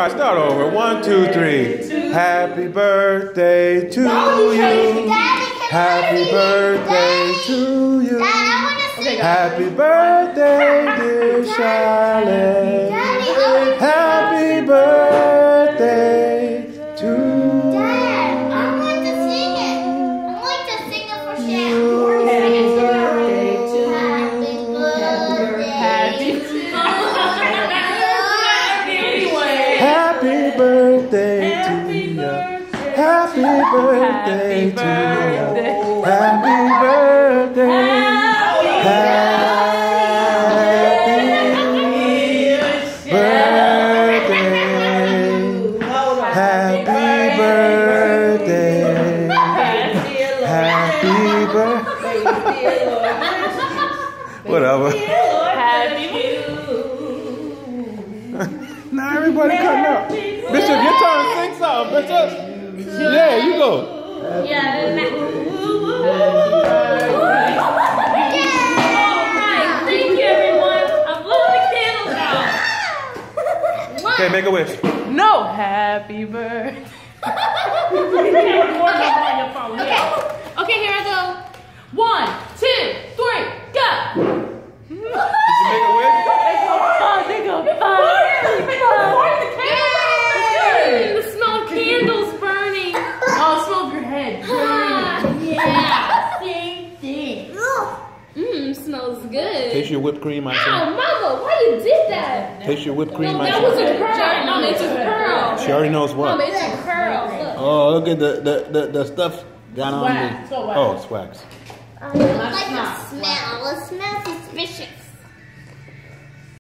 right, start over. 1, 2, 3. Happy birthday to you. Happy birthday to you. Happy birthday, dear Charlotte. Happy birthday to you. Dad, I'm going to sing it. I'm going to sing it for Sharon. Happy birthday to you. Happy birthday to you. Happy birthday. Happy birthday. Happy birthday. Whatever. Now everybody cutting up. Bishop, your turn to sing something, Bishop. Yeah, you go. Thank you, everyone. I'm blowing the candles out. Okay, make a wish. No, happy birthday. Okay, here I go. 1, 2, 3, go. Did you make a wish? They go fire. The smell of candles burning. Oh, smell of your head burning. Yeah, same thing. Smells good. Taste your whipped cream, I Ow, think. Mama, why you did that? Taste your whipped cream, I That was think. a pearl. Mama, it's a pearl. She already knows what. Mama, it's a pearl. Look. Oh, look at the stuff down on Wax. the. So wax. Oh, it's wax. I like the smell. It smells